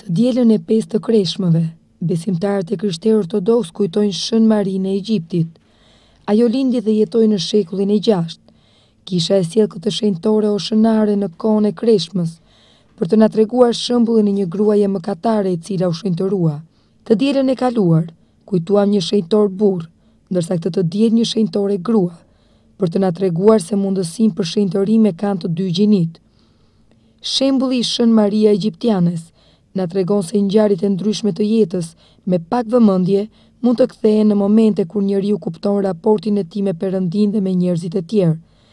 Të dielën e 5 të Kreshmëve, besimtarët e Krishterë Ortodoks kujtojnë Shën Marinë e Egjiptit. Ajo lindi dhe jetoi në shekullin e 6. Kisha e sjell këtë shenjtore o shënare në kohën e Kreshmës, për të na treguar shembullin e një gruaje mëkatare e cila u shenjtërua. Të dielën e kaluar, kujtuam një shenjtor burr, ndërsa këtë të diel një shenjtore grua, për të na treguar se mundësinë për shenjtërim e kanë të dy gjinit. Shembulli i Shën Maria Egjiptianes na tregon se ngjarjet e ndryshme të jetës, me pak vëmendje, mund të kthehen në momente kur njeriu kupton raportin e tij me Perëndin dhe me njerëzit e tjerë.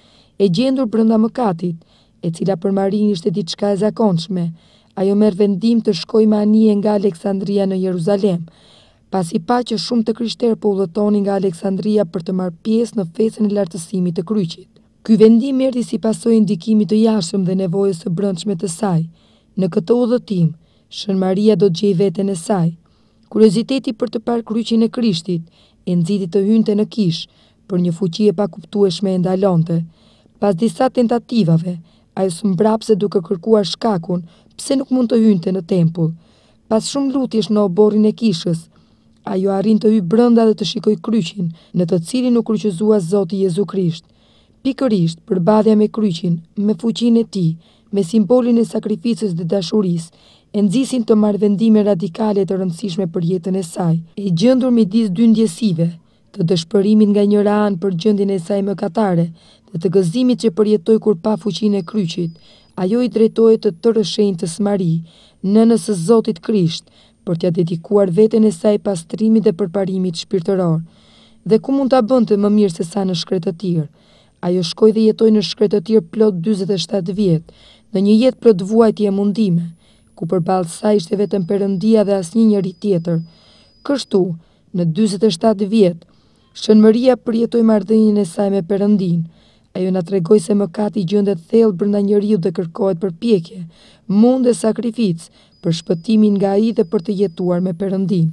E gjendur brenda mëkatit, e cila për Marinë ishte diçka e zakonshme, ajo merr vendim të shkojë me anije nga Aleksandria në Jeruzalem, pasi pa që shumë të krishterë po udhëtonin nga Aleksandria për të marrë pjesë në festën e lartësimit të kryqit. Ky vendim erdhi si pasojë ndikimit të jashtëm dhe nevojës së brendshme të saj. Në këtë udhëtim, Shën Maria do të gjejë veten e saj. Kurioziteti për të parë kryqin e Krishtit e nxiti të hynte në kish, për një fuqi e pakuptueshme e ndalonte. Pas disa tentativave, ajo smbrapse duke kërkuar shkakun pse nuk mund të hynte në tempull. Pas shumë lutjesh në oborrin e kishës, ajo arrin të hyjë brenda dhe të shikojë kryqin, në të cilin u kryqëzua Zoti Jezu Krisht. Pikërisht, përballja me kryqin, me fuqinë e tij, me simbolin e sakrificës dhe dashurisë, e nxisin të marrë vendime radikale të rëndësishme për jetën e saj. E gjendur midis dy ndjesive, të dëshpërimit nga njëra anë për gjendjen e saj mëkatare dhe të gëzimit që përjetoi kur pa fuqinë e kryqit, ajo i drejtohej të tërëshenjtës Mari, nënës së Zotit Krisht, për t'ia dedikuar veten e saj pastrimit dhe përparimit shpirtëror. Dhe ku mund ta bënte më mirë se sa në shkretë të tir? Ajo shkoi dhe jetoi në shkretë të tir plot 47 vjet, në një jetë plot vuajtje e mundime, ku përballë saj ishte vetëm Perëndia dhe asnjë njeri tjetër. Kështu, në 47 vjet, Shën Maria përjetoi marrëdhënien e saj me Perëndin. Ajo na tregoi se mëkati gjendet thellë brenda njeriu dhe kërkohet përpjekje, mund dhe sakrificë për shpëtimin nga ai dhe për të jetuar me Perëndin.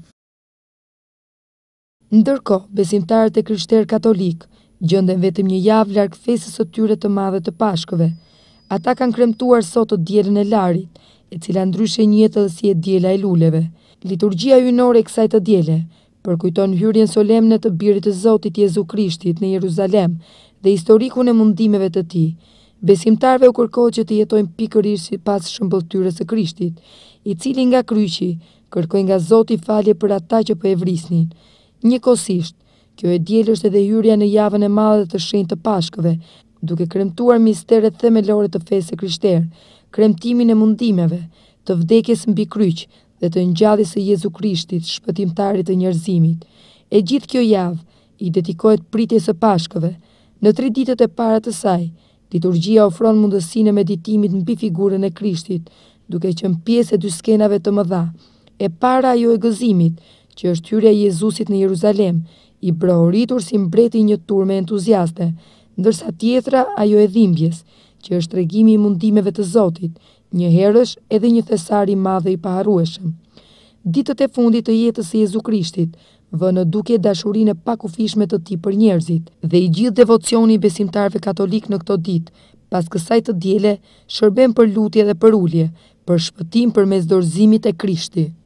Ndërkohë, besimtarët e krishterë katolik gjenden vetëm një javë larg festës së tyre të madhe të Pashkëve. Ata kanë kremtuar sot të dielën e Larit, e cila ndryshe njihet edhe si e diela e luleve. Liturgjia hyjnore e kësaj të diele përkujton hyrjen solemne të Birit të Zotit Jezu Krishtit në Jeruzalem dhe historikun e mundimeve të tij. Besimtarëve u kërkohet që të jetojnë pikërisht sipas shëmbëltyrës së Krishtit, i cili nga kryqi kërkoi nga Zoti falje për ata që po e vrisnin. Njëkohësisht, kjo e dielë është edhe hyrja në javën e madhe të shenjtë të Pashkëve, duke kremtuar misteret themelore të fesë krishterë, kremtimin e mundimeve, të vdekjes mbi kryq dhe të ngjalljes së Jezu Krishtit, shpëtimtarit të njerëzimit. E gjithë kjo javë i dedikohet pritjes së Pashkëve. Në 3 ditët e para të saj, liturgjia ofron mundësinë e meditimit mbi figurën e Krishtit, duke qenë pjesë e 2 skenave të mëdha. E para ajo e gëzimit, që është hyrja e Jezusit në Jeruzalem, i brohuritur si mbreti i një turme entuziaste, ndërsa tjetra ajo e dhimbjes, që është tregimi i mundimeve të Zotit, një herësh edhe një thesar i madh dhe i paharrueshëm. Ditët e fundit të jetës së Jezu Krishtit vënë në dukje dashurinë e pakufishme të tij për njerëzit, dhe i gjithë devocioni i besimtarëve katolik në këto ditë, pas kësaj të diele, shërben për lutje dhe për ulje, për shpëtim përmes dorëzimit e Krishtit.